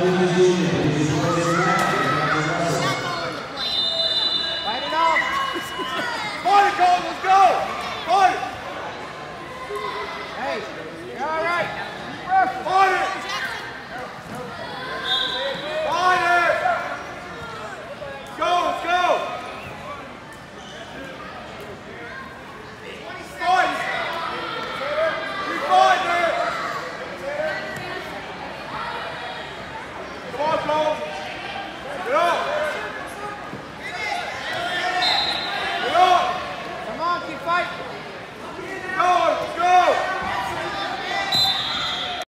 Fight it out. Fight it, Cole. Let's go. Fight it. Hey, you're all right. Fight it.